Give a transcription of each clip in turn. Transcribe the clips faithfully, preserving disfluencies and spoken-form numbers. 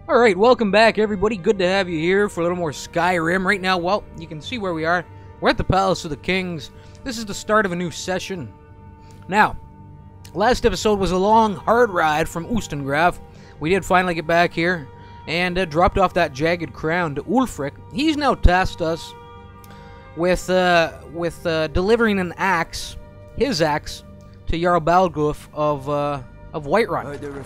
Alright, welcome back everybody. Good to have you here for a little more Skyrim. Right now, well, you can see where we are. We're at the Palace of the Kings. This is the start of a new session. Now, last episode was a long, hard ride from Ustengrav. We did finally get back here and uh, dropped off that jagged crown to Ulfric. He's now tasked us with uh, with uh, delivering an axe, his axe, to Jarl Balgruuf of, uh, of Whiterun.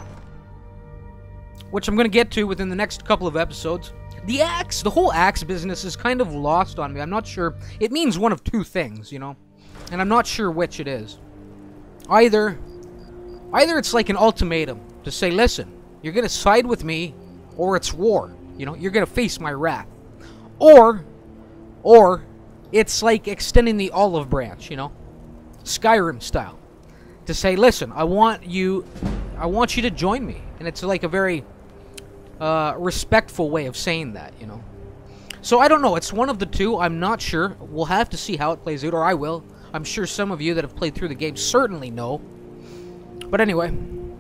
Which I'm going to get to within the next couple of episodes. The axe, the whole axe business is kind of lost on me. I'm not sure. It means one of two things, you know? And I'm not sure which it is. Either, either it's like an ultimatum to say, listen, you're going to side with me, or it's war. You know, you're going to face my wrath. Or, or, it's like extending the olive branch, you know? Skyrim style. To say, listen, I want you, I want you to join me. And it's like a very... Uh, respectful way of saying that, you know. So I don't know. It's one of the two. I'm not sure. We'll have to see how it plays out, or I will. I'm sure some of you that have played through the game certainly know. But anyway,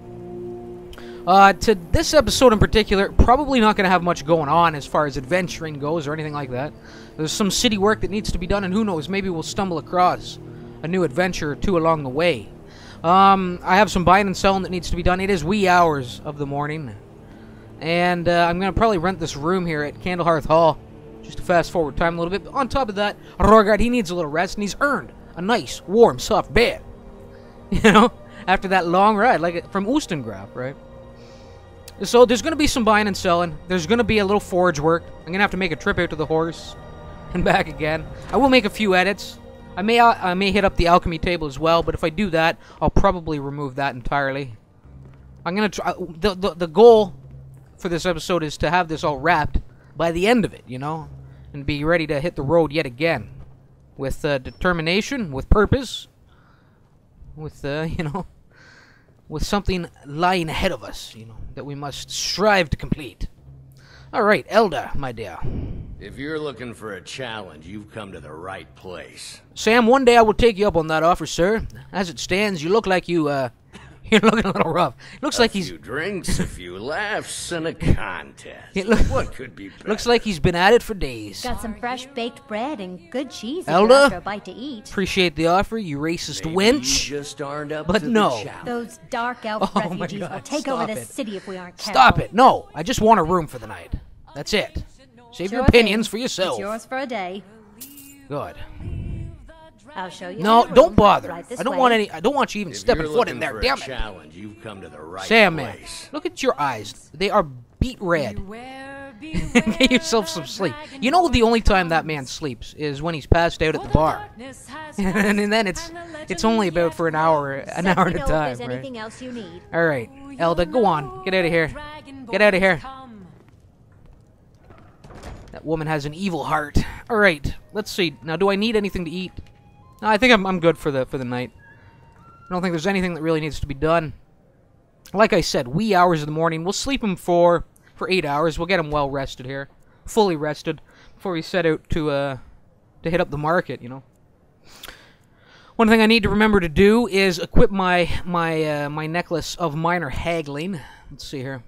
uh, to this episode in particular, probably not going to have much going on as far as adventuring goes or anything like that. There's some city work that needs to be done, and who knows, maybe we'll stumble across a new adventure or two along the way. Um, I have some buying and selling that needs to be done. It is wee hours of the morning. And uh, I'm going to probably rent this room here at Candlehearth Hall, just to fast forward time a little bit. But on top of that, Rorgard, he needs a little rest, and he's earned a nice, warm, soft bed. You know, after that long ride, like from Ustengrav, right? So there's going to be some buying and selling. There's going to be a little forge work. I'm going to have to make a trip out to the horse and back again. I will make a few edits. I may, uh, I may hit up the alchemy table as well, but if I do that, I'll probably remove that entirely. I'm going to try... The, the, the goal... for this episode is to have this all wrapped by the end of it, you know, and be ready to hit the road yet again with uh, determination, with purpose, with, uh, you know, with something lying ahead of us, you know, that we must strive to complete. All right, Elda, my dear. If you're looking for a challenge, you've come to the right place. Sam, one day I will take you up on that offer, sir. As it stands, you look like you, uh, you're looking a little rough. Looks a like he's... A few drinks, a few laughs, and a contest. It lo what could be better? Looks like he's been at it for days. Got some fresh baked bread and good cheese Elda, after a bite to eat. Appreciate the offer, you racist Maybe wench. You just aren't up but to no. the challenge. Those dark elf Oh my refugees God, will take stop over this it. city if we aren't careful. Stop it. No, I just want a room for the night. That's it. Save Sure your opinions thing. for yourself. It's yours for a day. Good. I'll show you. No, to your don't room. bother. Right this I don't way. want any. I don't want you even If stepping you're foot in looking there. for Damn a it, challenge, you've come to the right Sam, man. place. Look at your eyes. They are beet red. Get yourself some sleep. You know, the only time that man sleeps is when he's passed out at the bar, and, and then it's it's only about for an hour, an hour at a Let me know if time, there's right? anything else you need. All right, Elda, go on. Get out of here. Get out of here. That woman has an evil heart. All right, let's see. Now, do I need anything to eat? No, I think I'm I'm good for the for the night. I don't think there's anything that really needs to be done. Like I said, wee hours of the morning. We'll sleep him for for eight hours. We'll get him well rested here, fully rested, before we set out to uh to hit up the market. You know. One thing I need to remember to do is equip my my uh, my necklace of minor haggling. Let's see here.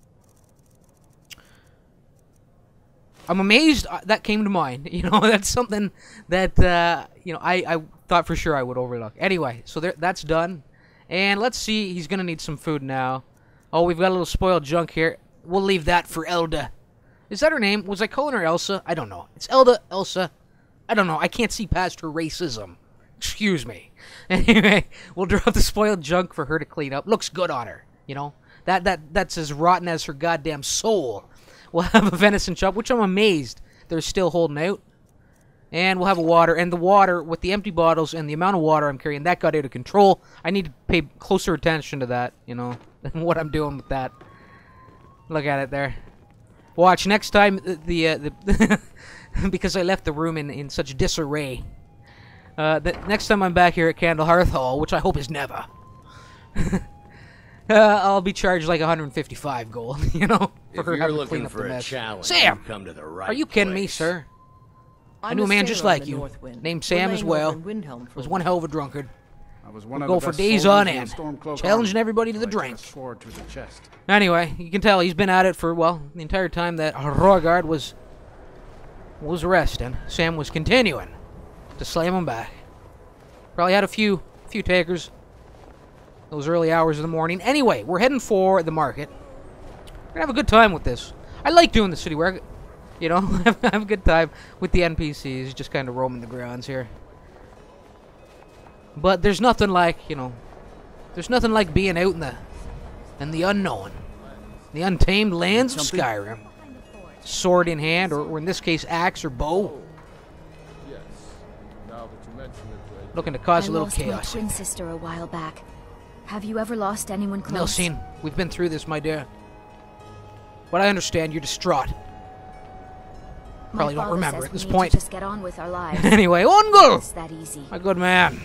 I'm amazed that came to mind. You know, that's something that, uh, you know, I, I thought for sure I would overlook. Anyway, so there, that's done. And let's see, he's going to need some food now. Oh, we've got a little spoiled junk here. We'll leave that for Elda. Is that her name? Was I calling her Elsa? I don't know. It's Elda, Elsa. I don't know. I can't see past her racism. Excuse me. Anyway, we'll drop the spoiled junk for her to clean up. Looks good on her, you know. That that That's as rotten as her goddamn soul. We'll have a venison chop, which I'm amazed they're still holding out. And we'll have a water. And the water, with the empty bottles and the amount of water I'm carrying, that got out of control. I need to pay closer attention to that, you know, than what I'm doing with that. Look at it there. Watch, next time, the... the, uh, the because I left the room in, in such disarray. Uh, the next time I'm back here at Candlehearth Hall, which I hope is never... Uh, I'll be charged like one hundred fifty-five gold, you know, for If her you're having to looking clean up for the a mess. challenge, Sam, you've come to the right are you kidding me, place. sir? I I'm knew a man sailor just on like the you, North Wind. named We're Sam as laying well. over in Windhelm for Was a one while. hell of a drunkard. I was one We'll of go the for best days soldiers on in the end, Stormcloak challenging army. everybody to the I took a drink. sword to the chest. Anyway, you can tell he's been at it for, well, the entire time that Rogard was was resting. Sam was continuing to slam him back. Probably had a few few takers those early hours of the morning. Anyway, we're heading for the market. We're gonna have a good time with this. I like doing the city work. You know, have a good time with the N P Cs, just kind of roaming the grounds here. But there's nothing like, you know, there's nothing like being out in the in the unknown, the untamed lands of Skyrim. Sword in hand, or, or in this case, axe or bow. Yes. Now that you mention it, Looking to cause I a little lost chaos. my twin sister a while back. Have you ever lost anyone close? Nelsine, we've been through this, my dear. But I understand you're distraught. My Probably don't father remember says at we this need point. to just get on with our lives. Anyway, Ungul! It's that easy. My good man.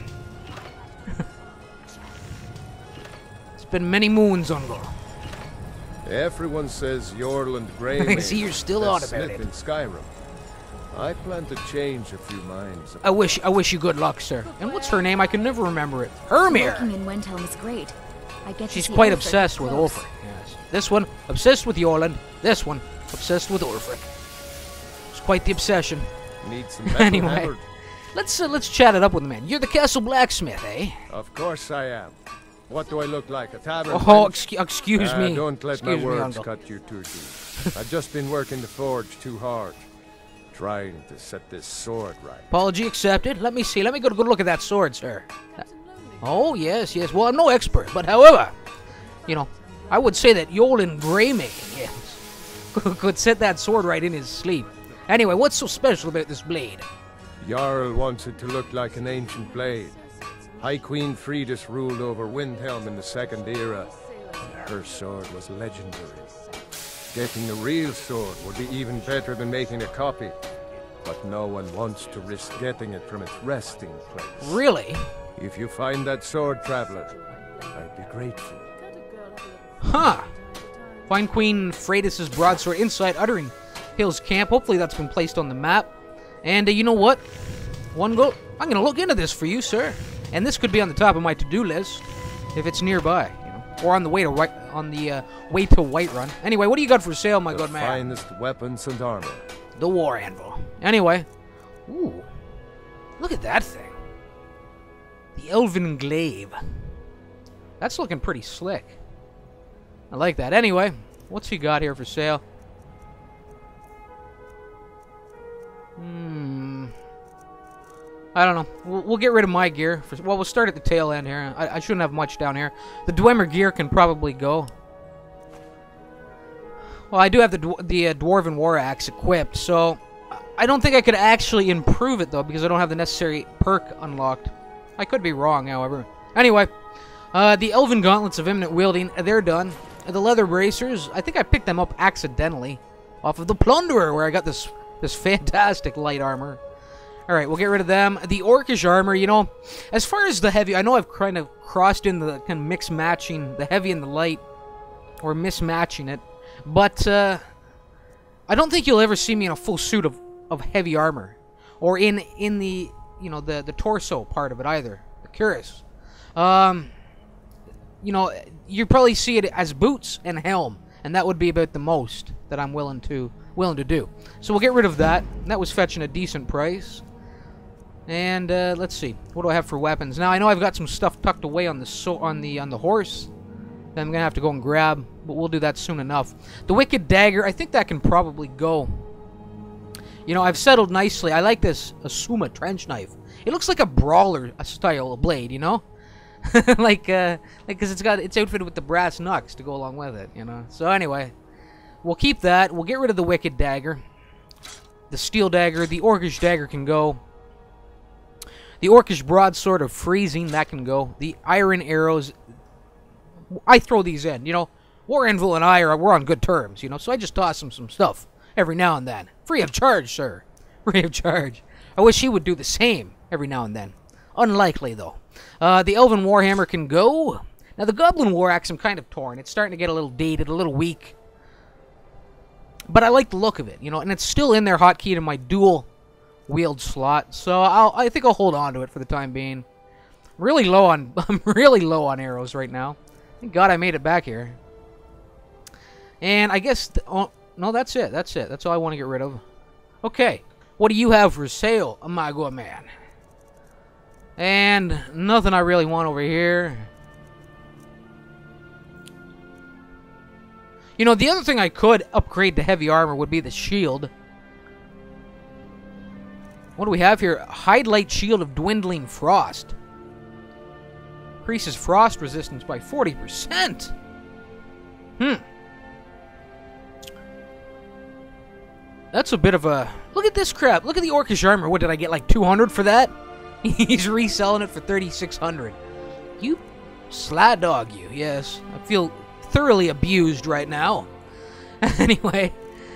It's been many moons, Ungul. everyone says Yorland Grey. I see you're still best on about smith it. in Skyrim. I plan to change a few minds. I wish I wish you good luck, sir. And what's her name? I can never remember it. Hermir! Working in Wendhelm is great. I get to She's see quite Ulfric obsessed up with close. Ulfric. Yes. This one, obsessed with Yorland. This one, obsessed with Ulfric. It's quite the obsession. Need some metal Anyway. hammered? Let's uh, let's chat it up with the man. You're the castle blacksmith, eh? Of course I am. What do I look like? A tavern? Oh, wench? excuse, excuse Ah, me. Don't let excuse my me, words Uncle. cut you too deep. I've just been working the forge too hard, trying to set this sword right. Apology accepted. Let me see. Let me go to good look at that sword, sir. Oh, yes, yes. Well, I'm no expert, but however, you know, I would say that Yolan Greymaking, yes, could set that sword right in his sleep. Anyway, what's so special about this blade? Jarl wants it to look like an ancient blade. High Queen Fridis ruled over Windhelm in the Second Era, and her sword was legendary. Getting a real sword would be even better than making a copy, but no one wants to risk getting it from its resting place. Really? If you find that sword, Traveler, I'd be grateful. Huh. Find Queen Freitas' broadsword inside Uttering Hills camp. Hopefully that's been placed on the map. And uh, you know what? One go. I'm going to look into this for you, sir. And this could be on the top of my to-do list if it's nearby, you know, or on the way to White on the uh, way to Whiterun. Anyway, what do you got for sale, my The good man? finest weapons and armor. The War Anvil. Anyway, ooh, look at that thing. The Elven Glaive. That's looking pretty slick. I like that. Anyway, what's he got here for sale? Hmm. I don't know. We'll, we'll get rid of my gear. For, well, we'll start at the tail end here. I, I shouldn't have much down here. The Dwemer gear can probably go. Well, I do have the dw the uh, Dwarven War Axe equipped, so I don't think I could actually improve it, though, because I don't have the necessary perk unlocked. I could be wrong, however. Anyway, uh, the Elven Gauntlets of Imminent Wielding, they're done. The Leather Bracers, I think I picked them up accidentally off of the Plunderer, where I got this, this fantastic light armor. Alright, we'll get rid of them. The Orcish armor, you know, as far as the heavy, I know I've kind of crossed in the kind of mix-matching the heavy and the light, or mismatching it, but uh, I don't think you'll ever see me in a full suit of, of heavy armor, or in in the, you know, the, the torso part of it either, the cuirass. Um, you know, you probably see it as boots and helm, and that would be about the most that I'm willing to willing to do. So we'll get rid of that. That was fetching a decent price. And uh, let's see, what do I have for weapons? Now I know I've got some stuff tucked away on the so on the on the horse that I'm gonna have to go and grab, but we'll do that soon enough. The Wicked Dagger, I think that can probably go. You know, I've settled nicely. I like this Asuma trench knife. It looks like a brawler style blade, you know, like uh, like because it's got it's outfitted with the brass knucks to go along with it, you know. So anyway, we'll keep that. We'll get rid of the Wicked Dagger, the Steel Dagger, the Orcish Dagger can go. The Orcish Broadsword of Freezing, that can go. The Iron Arrows, I throw these in, you know. War Anvil and I are we're on good terms, you know, so I just toss him some stuff every now and then. Free of charge, sir. Free of charge. I wish he would do the same every now and then. Unlikely, though. Uh, the Elven Warhammer can go. Now, the Goblin War Axe, I'm kind of torn. It's starting to get a little dated, a little weak. But I like the look of it, you know, and it's still in there hotkeyed in my dual wield slot, so I'll, I think I'll hold on to it for the time being. Really low on... I'm really low on arrows right now. Thank God I made it back here. And I guess... The, oh, no, that's it. That's it. That's all I want to get rid of. Okay. What do you have for sale, my good man? And nothing I really want over here. You know, the other thing I could upgrade to heavy armor would be the shield. What do we have here? Hide light shield of dwindling frost. Increases frost resistance by forty percent. Hmm. That's a bit of a... Look at this crap. Look at the orcish armor. What, did I get like two hundred for that? He's reselling it for thirty-six hundred. You sly dog, you. Yes. I feel thoroughly abused right now. Anyway.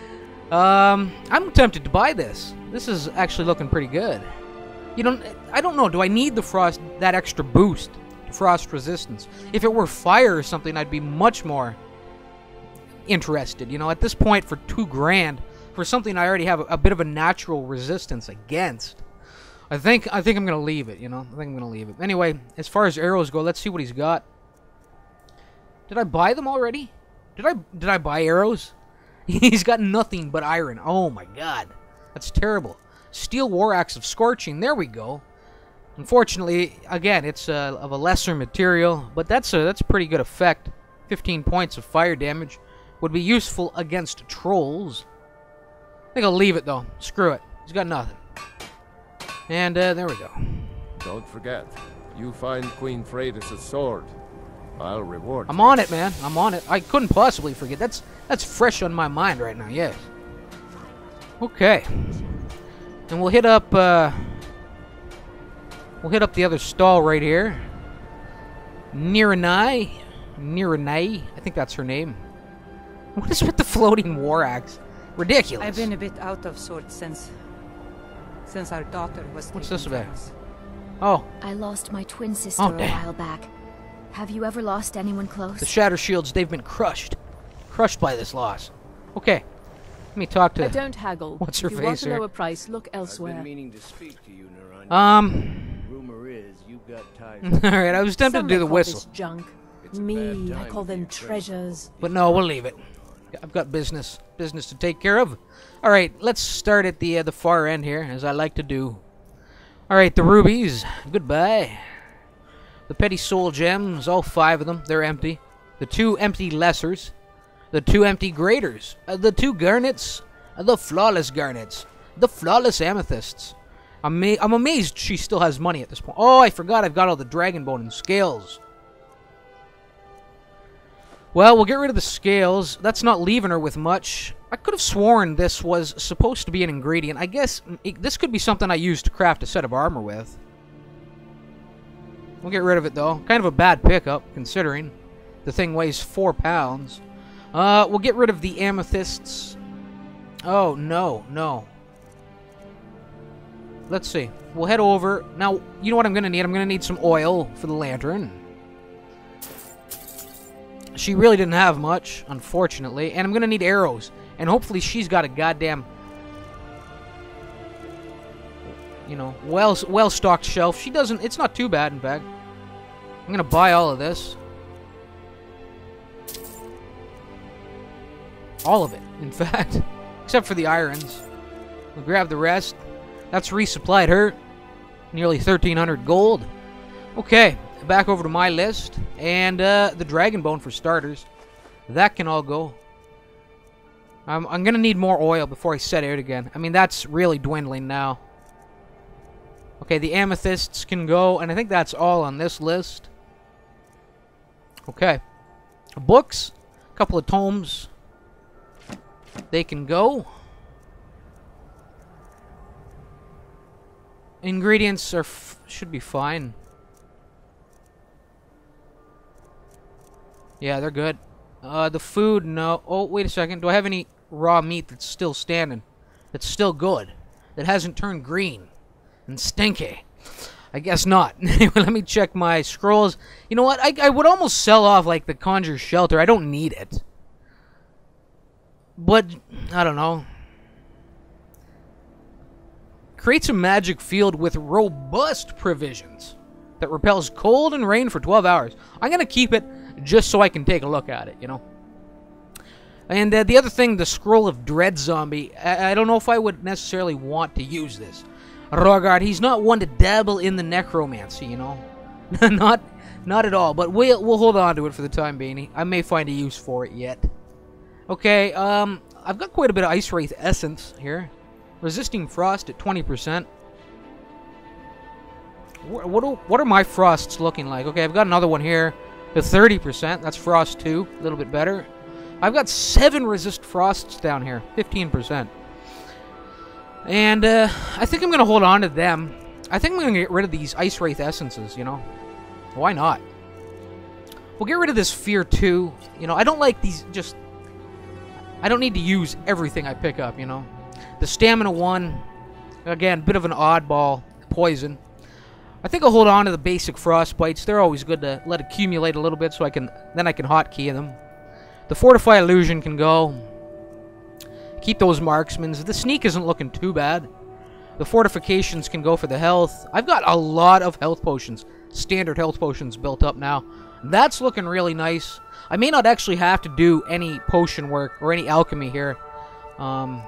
Um, I'm tempted to buy this. This is actually looking pretty good. You don't... I don't know. Do I need the frost... That extra boost to frost resistance? If it were fire or something, I'd be much more interested. You know, at this point, for two grand... For something I already have a, a bit of a natural resistance against. I think I think I'm gonna leave it, you know. I think I'm gonna leave it. Anyway, as far as arrows go, let's see what he's got. Did I buy them already? Did I did I buy arrows? He's got nothing but iron. Oh my god. That's terrible. Steel war axe of scorching. There we go. Unfortunately, again, it's uh, of a lesser material, but that's a that's a pretty good effect. fifteen points of fire damage would be useful against trolls. I think I'll leave it, though. Screw it. He's got nothing. And, uh, there we go. Don't forget, you find Queen Freydis' sword, I'll reward I'm you. on it, man. I'm on it. I couldn't possibly forget. That's that's fresh on my mind right now, yes. Okay. And we'll hit up, uh... We'll hit up the other stall right here. Niranai. Niranai. I think that's her name. What is with the floating war axe? Ridiculous. I've been a bit out of sorts since since our daughter was What's taken this about? from us. Oh, I lost my twin sister Oh, a damn. while back. Have you ever lost anyone close? the shatter shields, they've been crushed. Crushed by this loss. Okay. Let me talk to... I don't haggle. What's her if you face want a here? lower price, look I've been elsewhere. meaning to speak to you, Naranja. Um... Rumor is you've got ties. Alright, I was tempted Some to do may the call whistle. this junk. It's a Me, bad I time call for them your friends. treasures. But no, we'll leave it. I've got business. Business to take care of. Alright, let's start at the, uh, the far end here, as I like to do. Alright, the rubies. Goodbye. The petty soul gems, all five of them. They're empty. The two empty lessers. The two empty graders. Uh, the two garnets. Uh, the flawless garnets. The flawless amethysts. I'm, ma I'm amazed she still has money at this point. Oh, I forgot I've got all the dragon bone and scales. Well, we'll get rid of the scales. That's not leaving her with much. I could have sworn this was supposed to be an ingredient. I guess it, this could be something I use to craft a set of armor with. We'll get rid of it, though. Kind of a bad pickup, considering the thing weighs four pounds. Uh, we'll get rid of the amethysts. Oh, no, no. Let's see. We'll head over. Now, you know what I'm going to need? I'm going to need some oil for the lantern. She really didn't have much, unfortunately. And I'm going to need arrows. And hopefully she's got a goddamn, you know, well, well-stocked shelf. She doesn't... It's not too bad, in fact. I'm going to buy all of this. All of it, in fact. Except for the irons. We'll grab the rest. That's resupplied her. Nearly thirteen hundred gold. Okay, back over to my list. And uh, the dragon bone for starters. That can all go. Um, I'm going to need more oil before I set out again. I mean, that's really dwindling now. Okay, the amethysts can go. And I think that's all on this list. Okay. Books. A couple of tomes. They can go. Ingredients are f should be fine. Yeah, they're good. Uh, the food, no. Oh, wait a second. Do I have any raw meat that's still standing? That's still good? That hasn't turned green and stinky? I guess not. Anyway, let me check my scrolls. You know what? I, I would almost sell off, like, the Conjure Shelter. I don't need it. But, I don't know. Creates a magic field with robust provisions. that repels cold and rain for twelve hours. I'm going to keep it just so I can take a look at it, you know. And uh, the other thing, the Scroll of Dread Zombie, I, I don't know if I would necessarily want to use this. Rogard, he's not one to dabble in the necromancy, you know. not not at all, but we'll, we'll hold on to it for the time being. I may find a use for it yet. Okay, um, I've got quite a bit of Ice Wraith Essence here. Resisting Frost at twenty percent. What, what, are, what are my Frosts looking like? Okay, I've got another one here to thirty percent. That's Frost two, a little bit better. I've got seven Resist Frosts down here, fifteen percent. And uh, I think I'm going to hold on to them. I think I'm going to get rid of these Ice Wraith Essences, you know. Why not? We'll get rid of this Fear two. You know, I don't like these just... I don't need to use everything I pick up, you know. The Stamina one, again, bit of an oddball. Poison. I think I'll hold on to the basic Frostbites. They're always good to let accumulate a little bit so I can... Then I can hotkey them. The Fortify Illusion can go. Keep those Marksmans. The Sneak isn't looking too bad. The Fortifications can go for the health. I've got a lot of health potions. Standard health potions built up now. That's looking really nice. I may not actually have to do any potion work or any alchemy here. Um,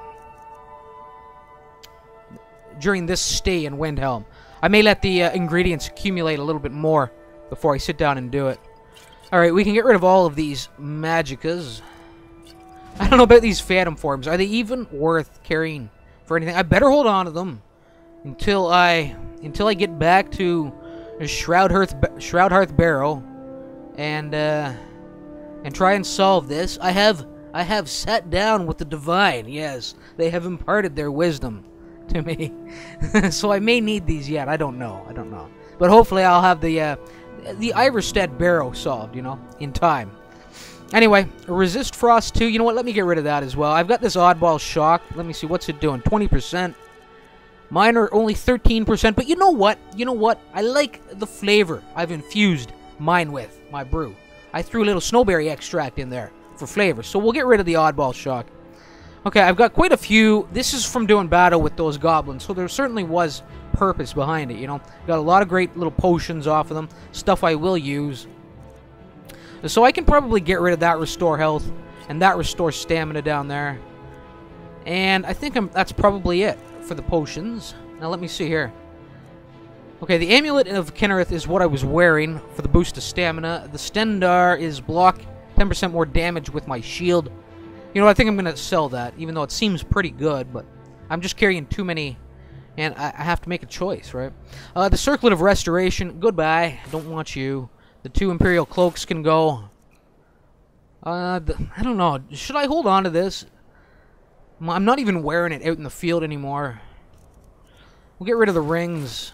during this stay in Windhelm. I may let the uh, ingredients accumulate a little bit more before I sit down and do it. Alright, we can get rid of all of these magicas. I don't know about these Phantom Forms. Are they even worth carrying for anything? I better hold on to them until I until I get back to Shroudhearth Shroudhearth Barrow and uh, and try and solve this. I have I have sat down with the Divine. Yes, they have imparted their wisdom to me, so I may need these yet. I don't know. I don't know, but hopefully I'll have the uh, the Iverstead Barrow solved. You know, in time. Anyway, Resist Frost two. You know what? Let me get rid of that as well. I've got this Oddball Shock. Let me see. What's it doing? twenty percent. Mine are only thirteen percent. But you know what? You know what? I like the flavor I've infused mine with, my brew. I threw a little snowberry extract in there for flavor. So we'll get rid of the Oddball Shock. Okay, I've got quite a few. This is from doing battle with those goblins. So there certainly was purpose behind it, you know. Got a lot of great little potions off of them. Stuff I will use. So I can probably get rid of that Restore Health and that Restore Stamina down there. And I think I'm, that's probably it for the potions. Now let me see here. Okay, the Amulet of Kinnereth is what I was wearing for the boost of Stamina. The Stendar is block ten percent more damage with my shield. You know, I think I'm going to sell that, even though it seems pretty good, but I'm just carrying too many, and I, I have to make a choice, right? Uh, the Circlet of Restoration, goodbye. Don't want you. The two Imperial Cloaks can go. Uh, the, I don't know. Should I hold on to this? I'm not even wearing it out in the field anymore. We'll get rid of the rings.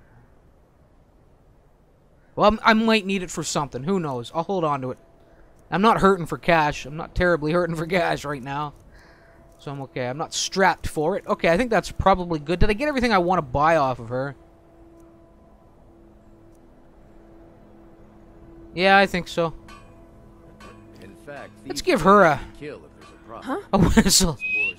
Well, I'm, I might need it for something. Who knows? I'll hold on to it. I'm not hurting for cash. I'm not terribly hurting for cash right now. So I'm okay. I'm not strapped for it. Okay, I think that's probably good. Did I get everything I want to buy off of her? Yeah, I think so. In fact, let's give her a... Kill if there's a problem. Huh? A whistle.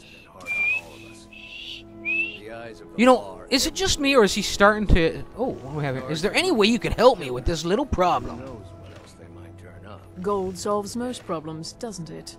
You know, is it just me or is he starting to... Oh, what do we have here? Is there any way you could help me with this little problem? Who knows what else they might turn up. Gold solves most problems, doesn't it?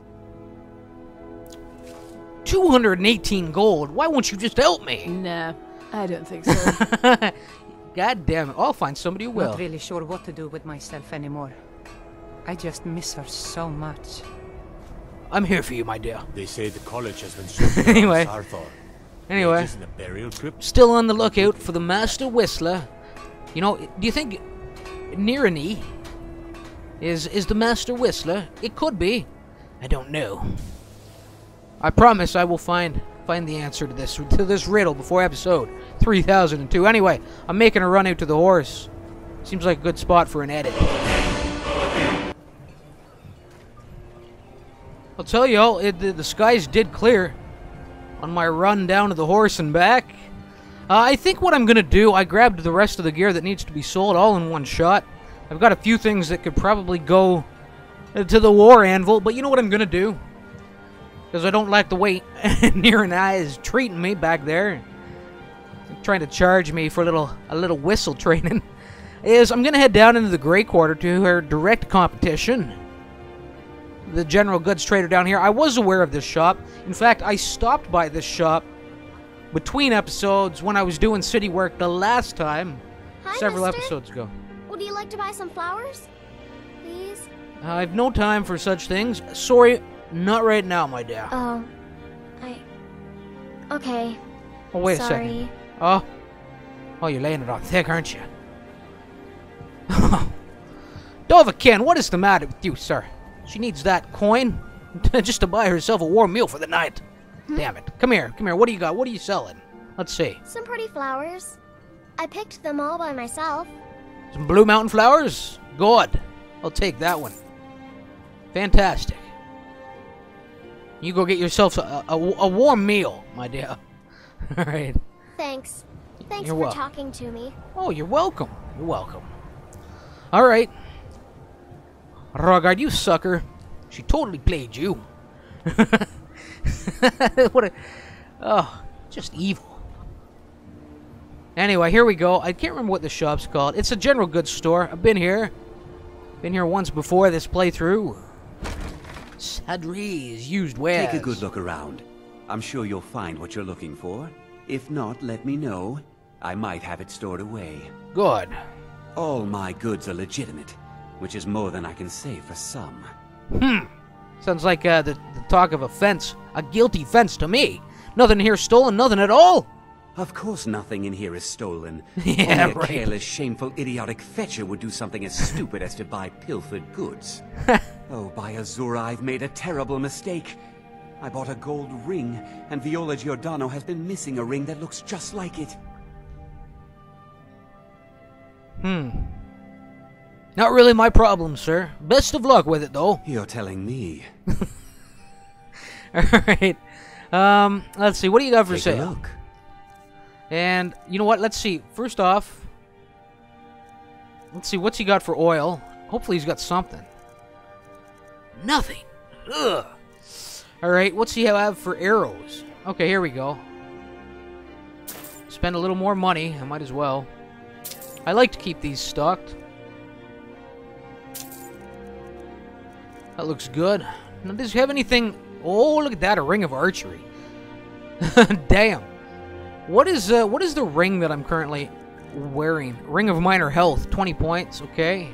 two hundred eighteen gold. Why won't you just help me? Nah, I don't think so. God damn it. I'll find somebody who will. Not really sure what to do with myself anymore. I just miss her so much. I'm here for you, my dear. They say the college has been shut down. Anyway. Sarthor. Anyway. Just in a burial crypt? Still on the lookout for the Master Whistler. You know, do you think Nirani is is the Master Whistler? It could be. I don't know. I promise I will find find the answer to this to this riddle before episode three thousand two. Anyway, I'm making a run out to the horse. Seems like a good spot for an edit. I'll tell you all, it, the, the skies did clear on my run down to the horse and back. Uh, I think what I'm going to do, I grabbed the rest of the gear that needs to be sold all in one shot. I've got a few things that could probably go to the war anvil, but you know what I'm going to do? Because I don't like the way Nirani is treating me back there. Trying to charge me for a little a little whistle training. is I'm going to head down into the Grey Quarter to her direct competition, the general goods trader down here. I was aware of this shop. In fact, I stopped by this shop between episodes when I was doing city work the last time, Hi, several mister. episodes ago. Would you like to buy some flowers? Please? I've no time for such things. Sorry, not right now, my dear. Oh. I... Okay. Oh, wait Sorry. a second. Oh. Oh, you're laying it on thick, aren't you? Dovakin, what is the matter with you, sir? She needs that coin just to buy herself a warm meal for the night. Damn it. Come here. Come here. What do you got? What are you selling? Let's see. Some pretty flowers. I picked them all by myself. Some Blue Mountain flowers? Good. I'll take that one. Fantastic. You go get yourself a, a, a warm meal, my dear. All right. Thanks. Thanks You're for welcome. talking to me. Oh, you're welcome. You're welcome. All right. Rogard, you sucker. She totally played you. What a... Oh, just evil. Anyway, here we go. I can't remember what the shop's called. It's a general goods store. I've been here. Been here once before this playthrough. Sadries, used wares. Take a good look around. I'm sure you'll find what you're looking for. If not, let me know. I might have it stored away. Good. All my goods are legitimate, which is more than I can say for some. Hmm. Sounds like uh, the, the talk of a fence. A guilty fence to me. Nothing here stolen, nothing at all. Of course nothing in here is stolen. Yeah, Only a right. careless, shameful, idiotic fetcher would do something as stupid as to buy pilfered goods. Oh, by Azura, I've made a terrible mistake. I bought a gold ring, and Viola Giordano has been missing a ring that looks just like it. Hmm. Not really my problem, sir. Best of luck with it, though. You're telling me. Alright. Um, let's see. What do you got for Take sale? a look. And, you know what? Let's see. First off, let's see. What's he got for oil? Hopefully he's got something. Nothing. Ugh. Alright, what's he have for arrows? Okay, here we go. Spend a little more money. I might as well. I like to keep these stocked. That looks good. Now, does he have anything... Oh, look at that. A ring of archery. Damn. What is uh, what is the ring that I'm currently wearing? Ring of minor health. twenty points. Okay.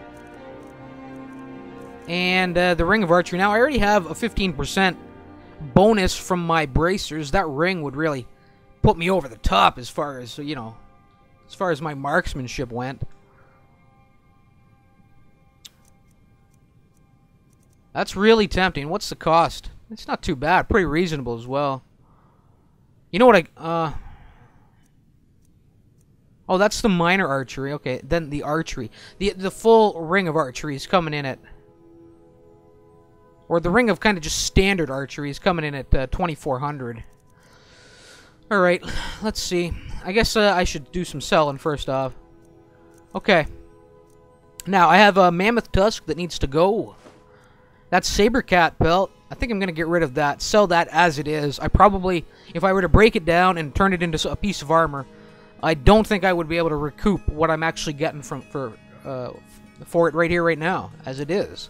And uh, the ring of archery. Now, I already have a fifteen percent bonus from my bracers. That ring would really put me over the top as far as, you know, as far as my marksmanship went. That's really tempting. What's the cost? It's not too bad. Pretty reasonable as well. You know what I... Uh... Oh, that's the minor archery. Okay, then the archery. The the full ring of archery is coming in at... Or the ring of kind of just standard archery is coming in at uh, twenty-four hundred. Alright, let's see. I guess uh, I should do some selling first off. Okay. Now, I have a mammoth tusk that needs to go. That saber cat belt, I think I'm going to get rid of that. Sell that as it is. I probably, if I were to break it down and turn it into a piece of armor, I don't think I would be able to recoup what I'm actually getting from for uh, for it right here, right now, as it is.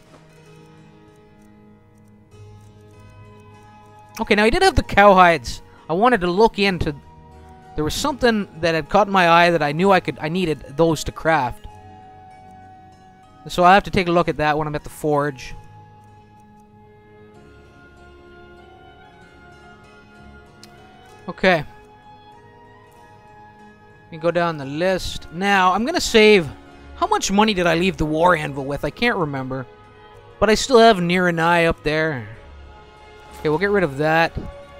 Okay, now I did have the cowhides. I wanted to look into... There was something that had caught my eye that I knew I could. I needed those to craft. So I have to take a look at that when I'm at the forge. Okay. Let me go down the list. Now, I'm going to save... How much money did I leave the war anvil with? I can't remember. But I still have near an eye up there. Okay, we'll get rid of that.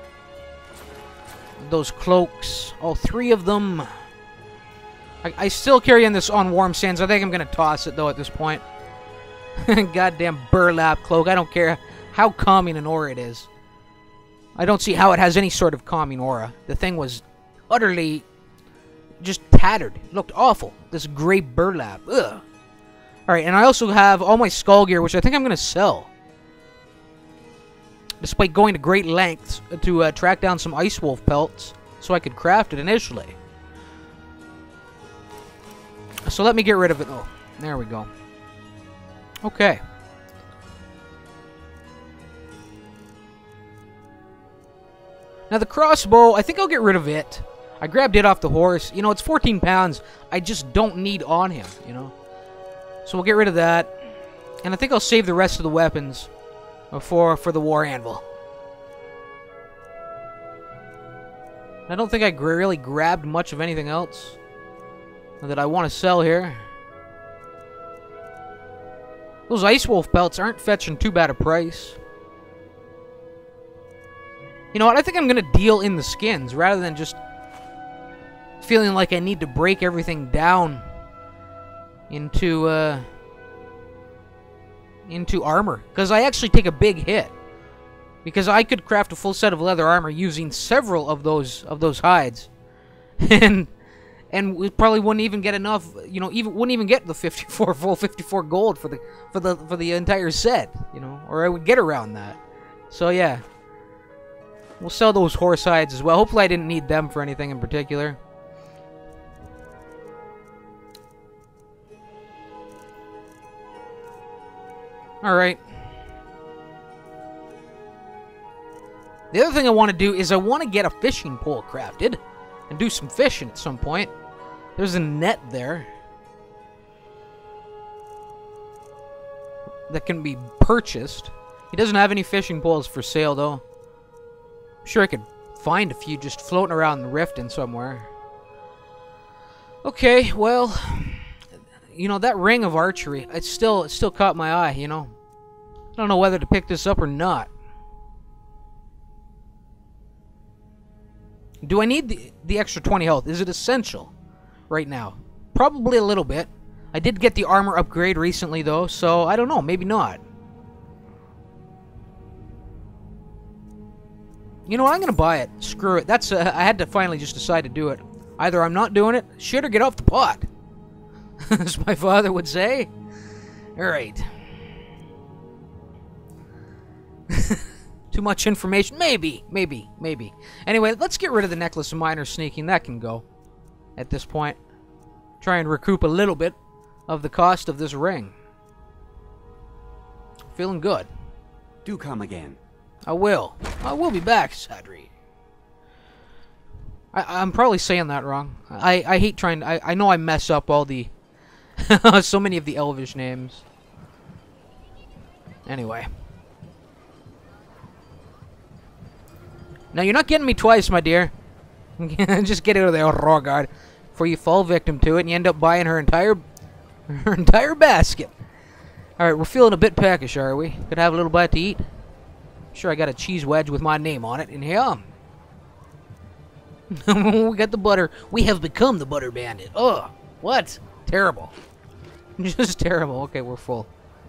Those cloaks. All three of them. I, I still carry in this on warm sands. I think I'm going to toss it, though, at this point. Goddamn burlap cloak. I don't care how calming an aura it is. I don't see how it has any sort of calming aura. The thing was utterly just tattered. It looked awful. This gray burlap. Ugh. Alright, and I also have all my skull gear, which I think I'm going to sell. Despite going to great lengths to uh, track down some ice wolf pelts so I could craft it initially. So let me get rid of it. Oh, there we go. Okay. Now the crossbow, I think I'll get rid of it. I grabbed it off the horse. You know, it's fourteen pounds. I just don't need on him, you know. So we'll get rid of that. And I think I'll save the rest of the weapons for, for the war anvil. I don't think I gr really grabbed much of anything else that I want to sell here. Those Ice Wolf belts aren't fetching too bad a price. You know what? I think I'm going to deal in the skins rather than just feeling like I need to break everything down into uh, into armor. Because I actually take a big hit. Because I could craft a full set of leather armor using several of those of those hides. And and we probably wouldn't even get enough, you know, even wouldn't even get the fifty-four full fifty-four gold for the for the for the entire set, you know, or I would get around that. So yeah. We'll sell those horse hides as well. Hopefully I didn't need them for anything in particular. All right. The other thing I want to do is I want to get a fishing pole crafted and do some fishing at some point. There's a net there that can be purchased. He doesn't have any fishing poles for sale, though. I'm sure I could find a few just floating around the rift in somewhere. Okay, well, you know, that ring of archery, it still, it still caught my eye, you know. I don't know whether to pick this up or not. Do I need the, the extra twenty health? Is it essential right now? Probably a little bit. I did get the armor upgrade recently, though, so I don't know. Maybe not. You know what? I'm going to buy it. Screw it. That's uh, I had to finally just decide to do it. Either I'm not doing it, shit, or get off the pot. As my father would say. Alright. Too much information? Maybe, maybe, maybe. Anyway, let's get rid of the necklace of minor sneaking. That can go at this point. Try and recoup a little bit of the cost of this ring. Feeling good. Do come again. I will. I will be back, Sadri. I, I'm probably saying that wrong. I, I hate trying to... I, I know I mess up all the... so many of the Elvish names. Anyway. Now, you're not getting me twice, my dear. Just get out of there, Rogard, before you fall victim to it and you end up buying her entire her entire basket. Alright, we're feeling a bit peckish, are we? Gonna have a little bite to eat? Sure, I got a cheese wedge with my name on it in here. We got the butter. We have become the butter bandit. Ugh, what? Terrible. Just terrible. Okay, we're full.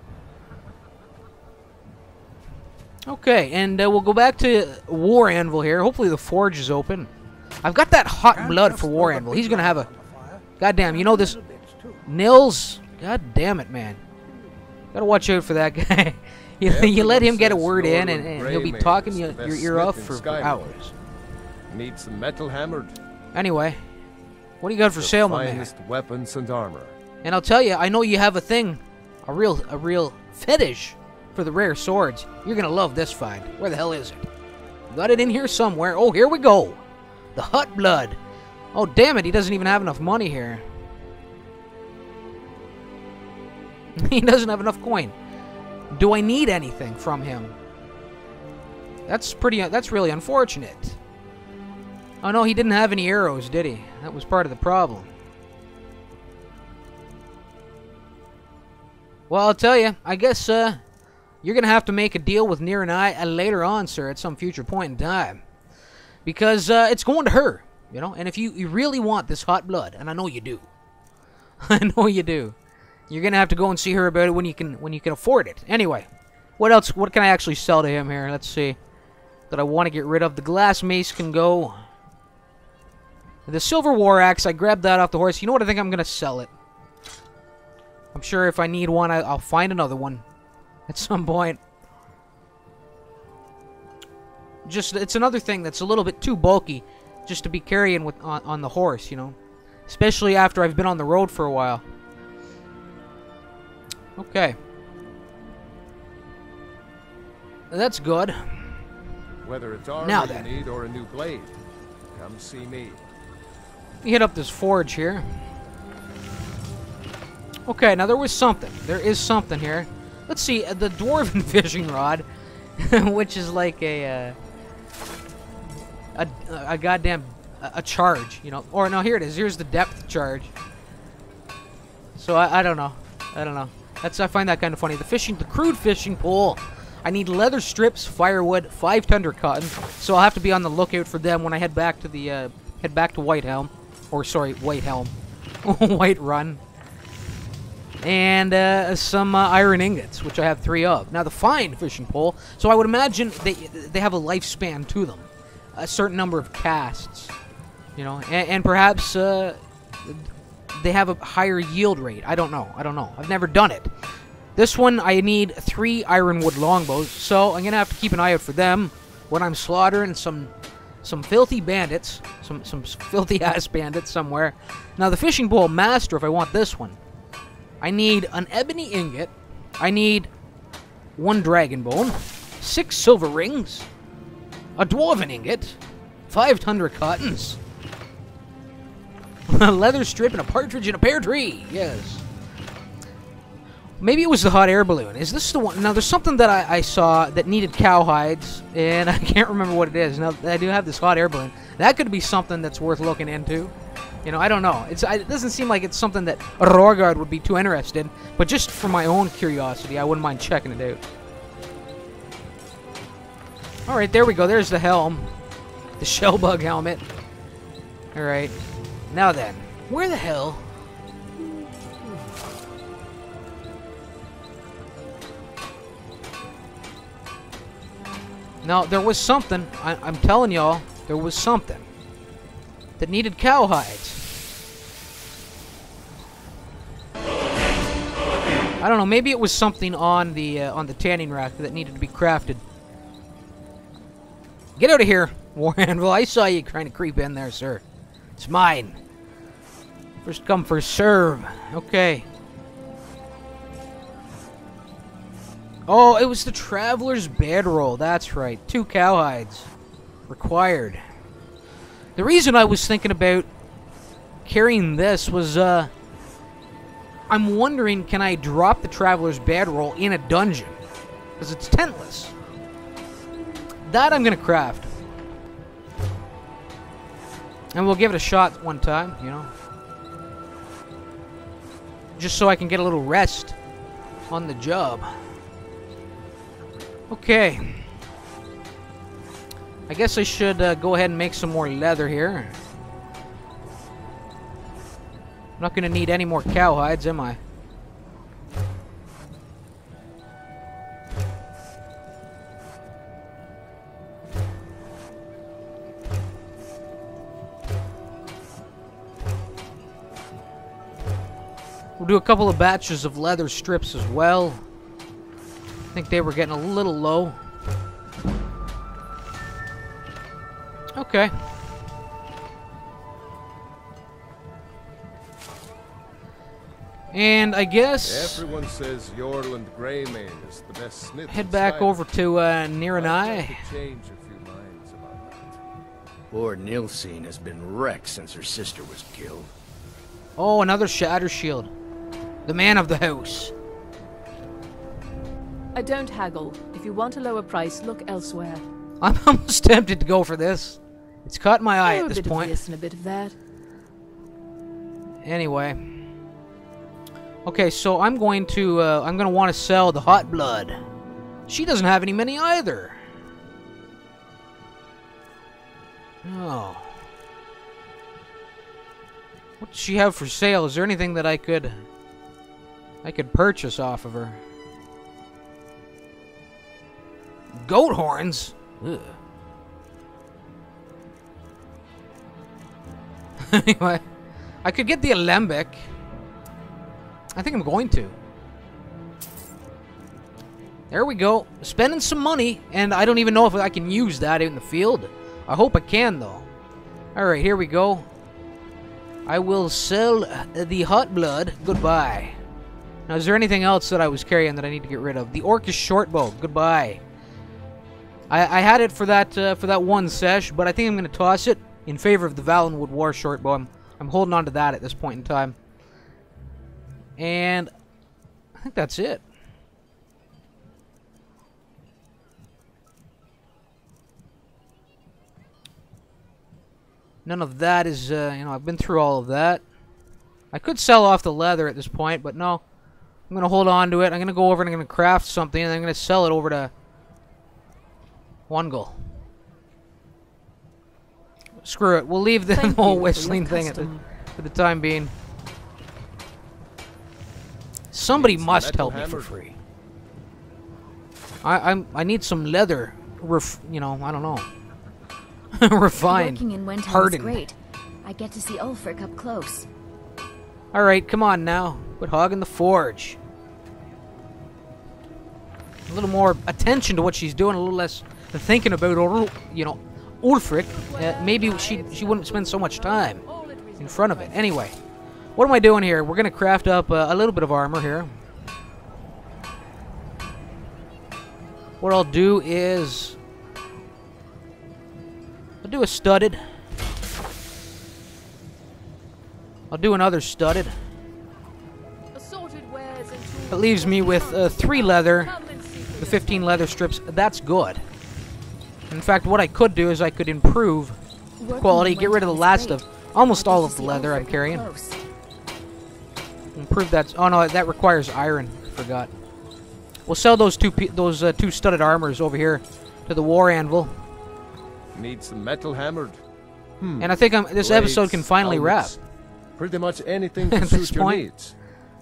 Okay, and uh, we'll go back to War Anvil here. Hopefully the forge is open. I've got that hot blood for War Anvil. He's gonna have a... Goddamn, you know this... Nils? God damn it, man. Gotta watch out for that guy. you, you let him get a word in, and, and he'll be talking you, your ear off for, for hours. Need some metal hammered. Anyway, what do you got for sale, my man? Finest weapons and armor. And I'll tell you, I know you have a thing, a real, a real fetish for the rare swords. You're gonna love this find. Where the hell is it? Got it in here somewhere. Oh, here we go. The hot blood. Oh, damn it, he doesn't even have enough money here. He doesn't have enough coin. Do I need anything from him? That's pretty, uh, that's really unfortunate. Oh no, he didn't have any arrows, did he? That was part of the problem. Well, I'll tell you, I guess, uh, you're gonna have to make a deal with Nier and I uh, later on, sir, at some future point in time. Because, uh, it's going to her, you know? And if you, you really want this hot blood, and I know you do. I know you do. You're gonna have to go and see her about it when you can, when you can afford it. Anyway, what else, what can I actually sell to him here? Let's see. That I want to get rid of. The glass mace can go. The silver war axe, I grabbed that off the horse. You know what? I think I'm gonna sell it. I'm sure if I need one, I, I'll find another one at some point. Just, it's another thing that's a little bit too bulky just to be carrying with on, on the horse, you know. especially after I've been on the road for a while. Okay. That's good. Whether it's armor Now you then. need or a new blade, come see me. Let me hit up this forge here. Okay, now there was something. There is something here. Let's see, uh, the dwarven fishing rod, which is like a, uh, a, a goddamn, a, a charge, you know. Or no, here it is. Here's the depth charge. So I, I don't know. I don't know. That's I find that kind of funny. The fishing, the crude fishing pole. I need leather strips, firewood, five tender cotton. So I'll have to be on the lookout for them when I head back to the uh, head back to Whitehelm, or sorry, Whitehelm, White Run. And uh, some uh, iron ingots, which I have three of. Now the fine fishing pole. So I would imagine they they have a lifespan to them, a certain number of casts, you know, and, and perhaps uh, they have a higher yield rate. I don't know. I don't know. I've never done it. This one I need three ironwood longbows, so I'm gonna have to keep an eye out for them when I'm slaughtering some some filthy bandits, some some filthy ass bandits somewhere. Now the fishing pole master, if I want this one. I need an ebony ingot, I need one dragon bone, six silver rings, a dwarven ingot, five tundra cottons, a leather strip, and a partridge in a pear tree, yes. Maybe it was the hot air balloon. Is this the one? Now, there's something that I, I saw that needed cowhides, and I can't remember what it is. Now, I do have this hot air balloon. That could be something that's worth looking into. You know, I don't know. It's It doesn't seem like it's something that Rorgard would be too interested in, but just for my own curiosity, I wouldn't mind checking it out. Alright, there we go. There's the helm. The shellbug helmet. Alright. Now then, where the hell... Now, there was something, I, I'm telling y'all, there was something that needed cowhides. I don't know, maybe it was something on the uh, on the tanning rack that needed to be crafted. Get out of here, War Anvil. I saw you trying to creep in there, sir. It's mine. First come, first serve. Okay. Oh, it was the Traveler's Bedroll. That's right. Two cowhides. Required. The reason I was thinking about carrying this was, uh... I'm wondering, can I drop the Traveler's Bedroll in a dungeon? Because it's tentless. That I'm going to craft. And we'll give it a shot one time, you know. Just so I can get a little rest on the job. Okay. I guess I should uh, go ahead and make some more leather here. I'm not going to need any more cowhides, am I? We'll do a couple of batches of leather strips as well. I think they were getting a little low. Okay. And I guess... Everyone says Yorland Greymane is the best smith. Head back over to uh, Niranai. Change a few minds about that. Lord Nilsine has been wrecked since her sister was killed. Oh, another Shatter Shield. The man of the house. I don't haggle. If you want a lower price, look elsewhere. I'm almost tempted to go for this. It's caught my eye Oh, at this a bit point. of this and a bit of that. Anyway. Okay, so I'm going to, uh, I'm going to want to sell the Hot Blood. She doesn't have any money either. Oh. What does she have for sale? Is there anything that I could, I could purchase off of her? Goat horns? Ugh. Anyway, I could get the alembic. I think I'm going to. There we go. Spending some money, and I don't even know if I can use that out in the field. I hope I can, though. Alright, here we go. I will sell the hot blood. Goodbye. Now, is there anything else that I was carrying that I need to get rid of? The Orcish shortbow. Goodbye. I, I had it for that uh, for that one sesh, but I think I'm going to toss it in favor of the Valenwood War shortbow. I'm, I'm holding on to that at this point in time. And I think that's it. None of that is, uh, you know, I've been through all of that. I could sell off the leather at this point, but no. I'm going to hold on to it. I'm going to go over and I'm going to craft something, and I'm going to sell it over to Wungel. Screw it. We'll leave the Thank whole you for whistling your thing at the, custom. for the time being. Somebody Needs must metal help me for hammer. free. I I'm I need some leather. Ref, you know, I don't know. Refined. Working in Windhelm is hardened. great. I get to see Ulfric up close. All right, come on now. Quit hogging the forge. A little more attention to what she's doing. A little less thinking about, Ul you know, Ulfric. Uh, maybe she she wouldn't spend so much time in front of it. Anyway, what am I doing here? We're gonna craft up uh, a little bit of armor here. What I'll do is I'll do a studded. I'll do another studded. That leaves me with uh, three leather, the fifteen leather strips. That's good. In fact, what I could do is I could improve quality, get rid of the last of almost all of the leather I'm carrying. Improve that. Oh no, that requires iron. I forgot. We'll sell those two pe those uh, two studded armors over here to the war anvil. Need some metal hammered. Hmm. And I think I'm, this Blades, episode can finally wrap. helmets. Pretty much anything to At this suit your point. needs.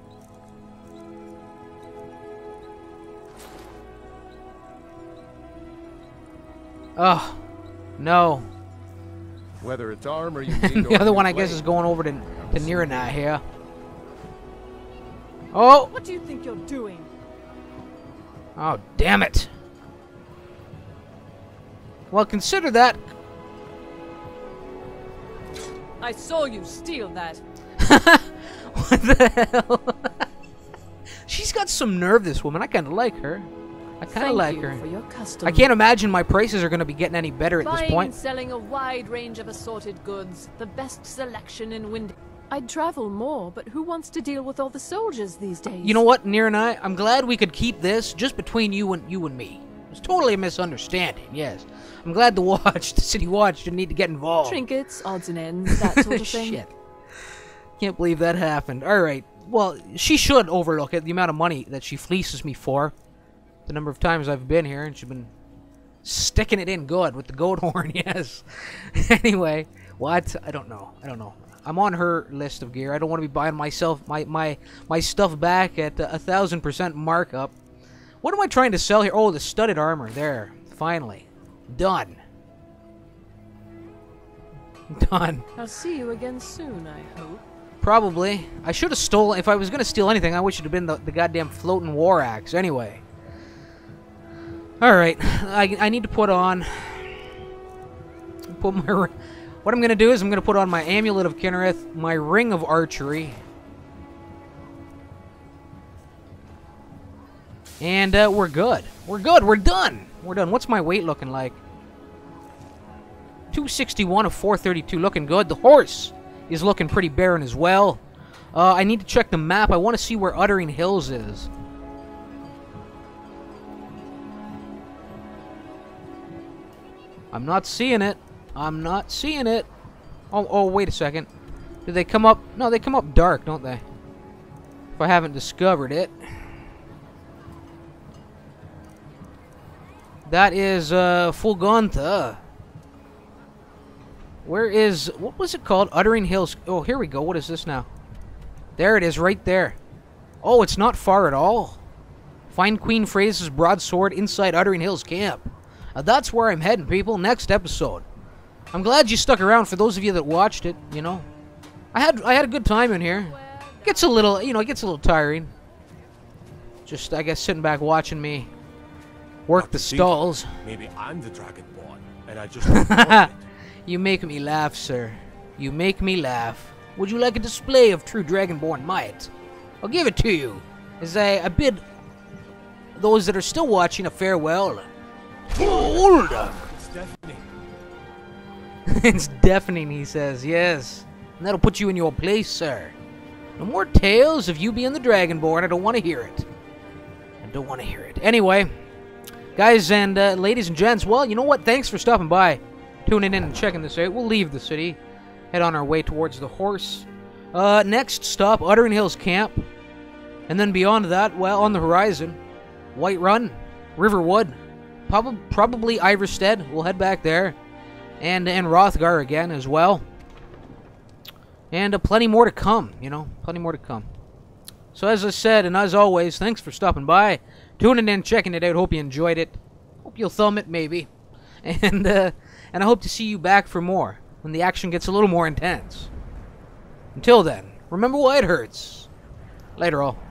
Oh, no. Whether it's armor you need The or other one, I blade. guess, is going over to, to Nirina here. Oh! What do you think you're doing? Oh, damn it. Well, consider that. I saw you steal that. What the hell? She's got some nerve, this woman. I kind of like her. I kind of Thank like you her. for your custom. I can't imagine my prices are going to be getting any better at this Buying point. and selling a wide range of assorted goods. The best selection in Wind. I'd travel more, but who wants to deal with all the soldiers these days? You know what, Nir and I? I'm glad we could keep this just between you and you and me. It's totally a misunderstanding, yes. I'm glad the watch, the city watch, didn't need to get involved. Trinkets, odds and ends, that sort of thing. Shit. Can't believe that happened. Alright, well, she should overlook it, the amount of money that she fleeces me for. The number of times I've been here, and she's been sticking it in good with the goat horn, yes. Anyway, what? I don't know. I don't know. I'm on her list of gear. I don't want to be buying myself my my my stuff back at a thousand percent markup. What am I trying to sell here? Oh, the studded armor. There, finally, done. Done. I'll see you again soon, I hope. Probably. I should have stolen. If I was gonna steal anything, I wish it had been the, the goddamn floating war axe. Anyway. All right. I I need to put on. Put my. What I'm going to do is I'm going to put on my Amulet of Kinnereth, my Ring of Archery. And uh, we're good. We're good. We're done. We're done. What's my weight looking like? two sixty-one of four thirty-two. Looking good. The horse is looking pretty barren as well. Uh, I need to check the map. I want to see where Uttering Hills is. I'm not seeing it. I'm not seeing it. Oh, oh, wait a second. Do they come up? No, they come up dark, don't they? If I haven't discovered it. That is, uh, Fulgonta. Where is, what was it called? Uttering Hills. Oh, here we go. What is this now? There it is, right there. Oh, it's not far at all. Find Queen Phrase's broadsword inside Uttering Hills camp. Uh, that's where I'm heading, people. Next episode. I'm glad you stuck around. For those of you that watched it, you know, I had I had a good time in here. Gets a little, you know, it gets a little tiring. Just, I guess, sitting back watching me work the stalls. Maybe I'm the Dragonborn, and I just don't know it. You make me laugh, sir. You make me laugh. Would you like a display of true Dragonborn might? I'll give it to you, as I, I bid those that are still watching a farewell. Hold up! It's deafening. It's deafening, he says, yes. And that'll put you in your place, sir. No more tales of you being the Dragonborn. I don't want to hear it. I don't want to hear it. Anyway, guys and uh, ladies and gents, well, you know what? Thanks for stopping by, tuning in and checking this out. We'll leave the city, head on our way towards the horse. Uh, next stop, Uttering Hills Camp. And then beyond that, well, on the horizon, Whiterun, Riverwood, prob probably Iverstead. We'll head back there. And, and Hrothgar again as well. And uh, plenty more to come, you know, plenty more to come. So as I said, and as always, thanks for stopping by, tuning in, checking it out. Hope you enjoyed it. Hope you'll thumb it, maybe. And, uh, and I hope to see you back for more, when the action gets a little more intense. Until then, remember why it hurts. Later all.